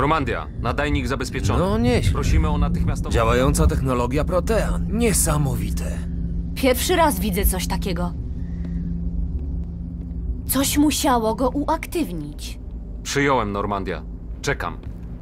Normandia, nadajnik zabezpieczony. No nieźle. Prosimy o natychmiastowe... Działająca technologia Protean. Niesamowite. Pierwszy raz widzę coś takiego. Coś musiało go uaktywnić. Przyjąłem, Normandia. Czekam.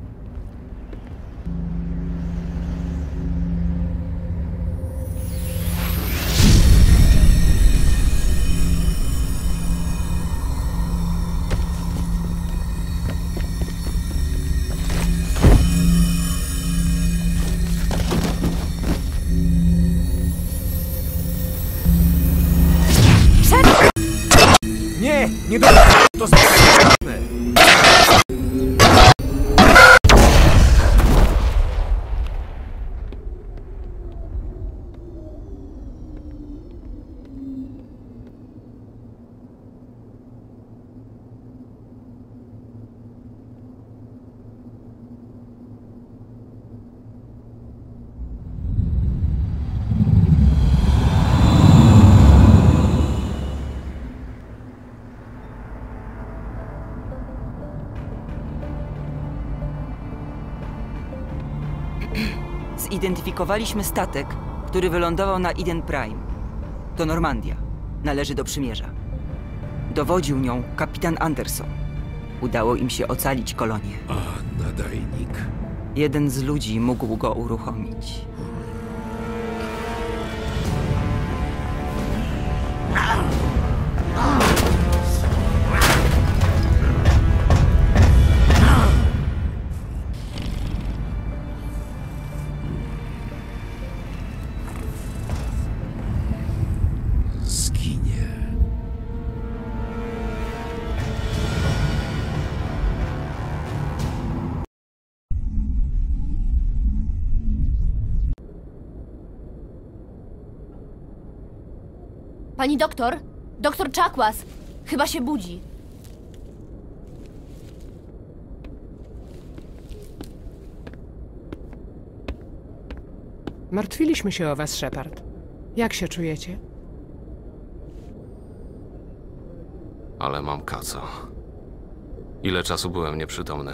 Nie do... To sprawdzone. Zidentyfikowaliśmy statek, który wylądował na Eden Prime. To Normandia. Należy do przymierza. Dowodził nią kapitan Anderson. Udało im się ocalić kolonię. A nadajnik? Jeden z ludzi mógł go uruchomić. Pani doktor? Doktor Chakwas! Chyba się budzi. Martwiliśmy się o was, Shepard. Jak się czujecie? Ale mam kaca. Ile czasu byłem nieprzytomny?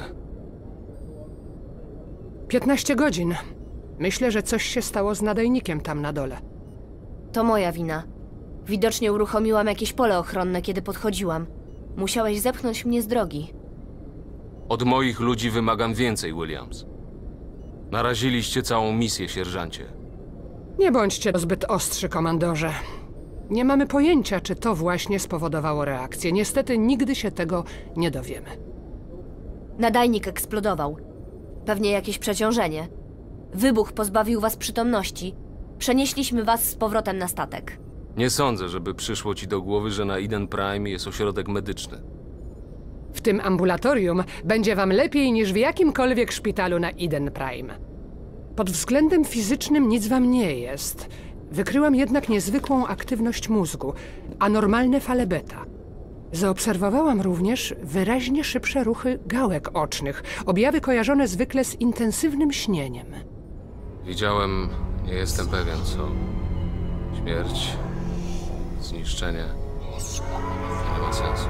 15 godzin. Myślę, że coś się stało z nadajnikiem tam na dole. To moja wina. Widocznie uruchomiłam jakieś pole ochronne, kiedy podchodziłam. Musiałeś zepchnąć mnie z drogi. Od moich ludzi wymagam więcej, Williams. Naraziliście całą misję, sierżancie. Nie bądźcie zbyt ostrzy, komandorze. Nie mamy pojęcia, czy to właśnie spowodowało reakcję. Niestety nigdy się tego nie dowiemy. Nadajnik eksplodował. Pewnie jakieś przeciążenie. Wybuch pozbawił was przytomności. Przenieśliśmy was z powrotem na statek. Nie sądzę, żeby przyszło ci do głowy, że na Eden Prime jest ośrodek medyczny. W tym ambulatorium będzie wam lepiej niż w jakimkolwiek szpitalu na Eden Prime. Pod względem fizycznym nic wam nie jest. Wykryłam jednak niezwykłą aktywność mózgu, anormalne fale beta. Zaobserwowałam również wyraźnie szybsze ruchy gałek ocznych, objawy kojarzone zwykle z intensywnym śnieniem. Widziałem, nie jestem pewien co. Śmierć, zniszczenie. Nie ma sensu.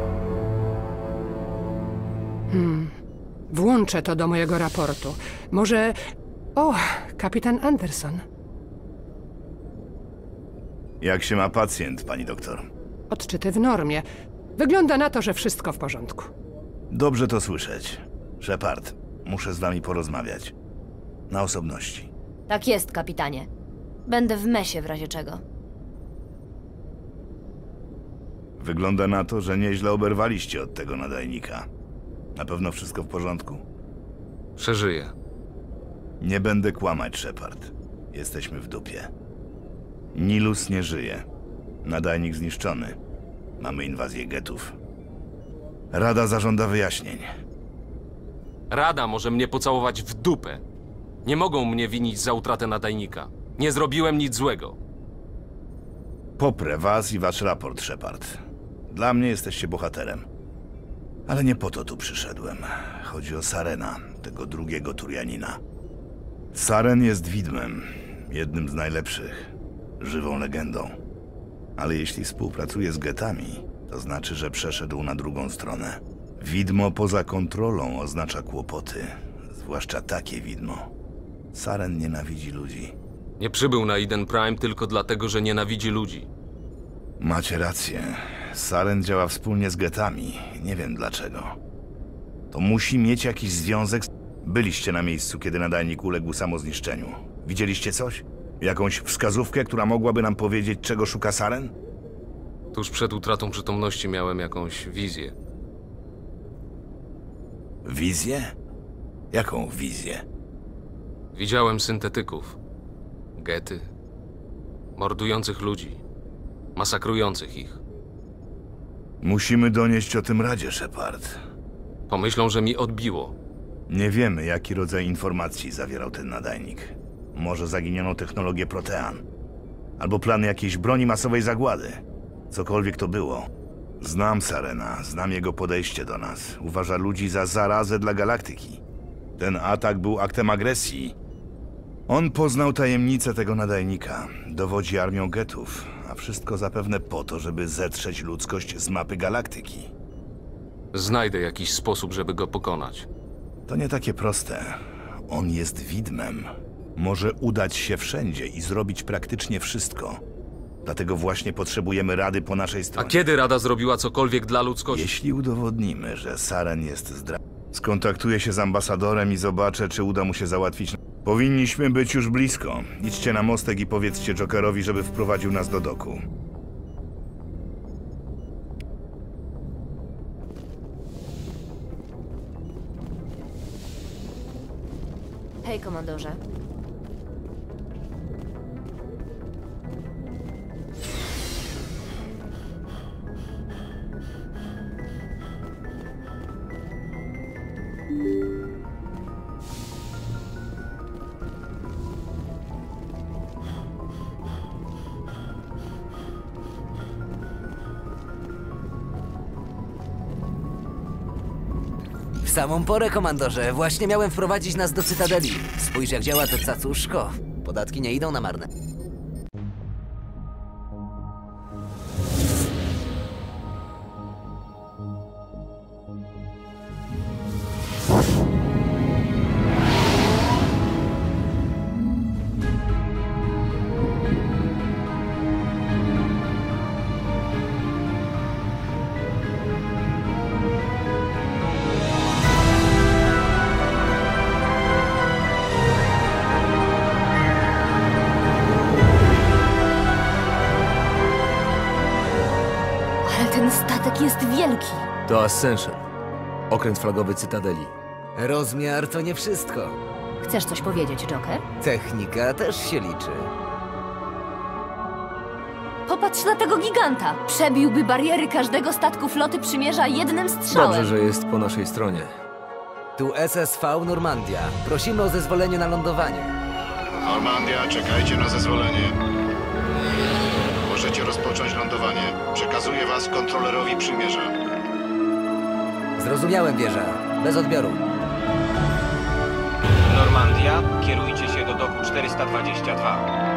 Włączę to do mojego raportu. Może... O, kapitan Anderson. Jak się ma pacjent, pani doktor? Odczyty w normie. Wygląda na to, że wszystko w porządku. Dobrze to słyszeć. Shepard, muszę z wami porozmawiać. Na osobności. Tak jest, kapitanie. Będę w mesie w razie czego. Wygląda na to, że nieźle oberwaliście od tego nadajnika. Na pewno wszystko w porządku? Przeżyję. Nie będę kłamać, Shepard. Jesteśmy w dupie. Nilus nie żyje. Nadajnik zniszczony. Mamy inwazję getów. Rada zażąda wyjaśnień. Rada może mnie pocałować w dupę. Nie mogą mnie winić za utratę nadajnika. Nie zrobiłem nic złego. Poprę was i wasz raport, Shepard. Dla mnie jesteście bohaterem. Ale nie po to tu przyszedłem. Chodzi o Sarena, tego drugiego Turianina. Saren jest widmem. Jednym z najlepszych. Żywą legendą. Ale jeśli współpracuje z getami, to znaczy, że przeszedł na drugą stronę. Widmo poza kontrolą oznacza kłopoty. Zwłaszcza takie widmo. Saren nienawidzi ludzi. Nie przybył na Eden Prime tylko dlatego, że nienawidzi ludzi. Macie rację. Saren działa wspólnie z getami. Nie wiem dlaczego. To musi mieć jakiś związek z... Byliście na miejscu, kiedy nadajnik uległ samozniszczeniu. Widzieliście coś? Jakąś wskazówkę, która mogłaby nam powiedzieć, czego szuka Saren? Tuż przed utratą przytomności miałem jakąś wizję. Wizję? Jaką wizję? Widziałem syntetyków, gety, mordujących ludzi, masakrujących ich. Musimy donieść o tym Radzie, Shepard. Pomyślą, że mi odbiło. Nie wiemy, jaki rodzaj informacji zawierał ten nadajnik. Może zaginioną technologię Protean. Albo plany jakiejś broni masowej zagłady. Cokolwiek to było. Znam Sarena, znam jego podejście do nas. Uważa ludzi za zarazę dla galaktyki. Ten atak był aktem agresji. On poznał tajemnicę tego nadajnika. Dowodzi armią getów, a wszystko zapewne po to, żeby zetrzeć ludzkość z mapy galaktyki. Znajdę jakiś sposób, żeby go pokonać. To nie takie proste. On jest widmem. Może udać się wszędzie i zrobić praktycznie wszystko. Dlatego właśnie potrzebujemy Rady po naszej A stronie. kiedy Rada zrobiła cokolwiek dla ludzkości? Jeśli udowodnimy, że Saren jest skontaktuję się z ambasadorem i zobaczę, czy uda mu się załatwić... Powinniśmy być już blisko. Idźcie na mostek i powiedzcie Jokerowi, żeby wprowadził nas do doku. Hej, komandorze. W samą porę, komandorze. Właśnie miałem wprowadzić nas do Cytadeli. Spójrz, jak działa to cacuszko. Podatki nie idą na marne. Ale ten statek jest wielki. To Ascension. Okręt flagowy Cytadeli. Rozmiar to nie wszystko. Chcesz coś powiedzieć, Joker? Technika też się liczy. Popatrz na tego giganta. Przebiłby bariery każdego statku floty Przymierza jednym strzałem. Dobrze, że jest po naszej stronie. Tu SSV Normandia. Prosimy o zezwolenie na lądowanie. Normandia, czekajcie na zezwolenie. Możecie rozpocząć lądowanie. Przekazuję was kontrolerowi Przymierza. Zrozumiałem, wieża. Bez odbioru. Normandia, kierujcie się do doku 422.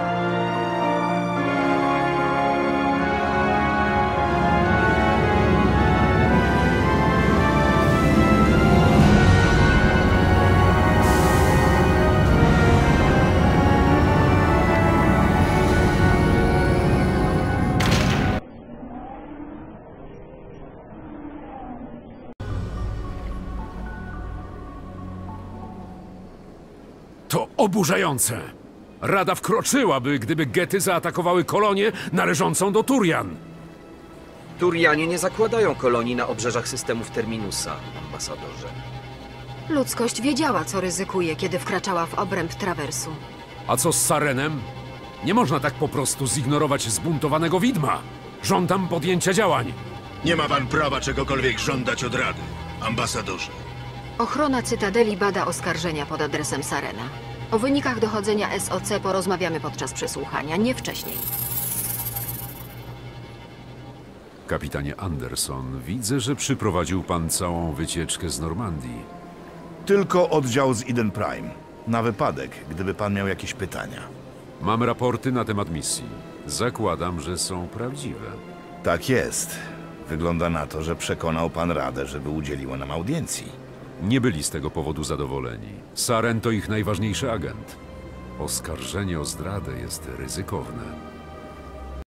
To oburzające. Rada wkroczyłaby, gdyby gety zaatakowały kolonię należącą do Turian. Turianie nie zakładają kolonii na obrzeżach systemów Terminusa, ambasadorze. Ludzkość wiedziała, co ryzykuje, kiedy wkraczała w obręb trawersu. A co z Sarenem? Nie można tak po prostu zignorować zbuntowanego widma. Żądam podjęcia działań. Nie ma pan prawa czegokolwiek żądać od Rady, ambasadorze. Ochrona Cytadeli bada oskarżenia pod adresem Sarena. O wynikach dochodzenia SOC porozmawiamy podczas przesłuchania, nie wcześniej. Kapitanie Anderson, widzę, że przyprowadził pan całą wycieczkę z Normandii. Tylko oddział z Eden Prime. Na wypadek, gdyby pan miał jakieś pytania. Mam raporty na temat misji. Zakładam, że są prawdziwe. Tak jest. Wygląda na to, że przekonał pan Radę, żeby udzieliła nam audiencji. Nie byli z tego powodu zadowoleni. Saren to ich najważniejszy agent. Oskarżenie o zdradę jest ryzykowne.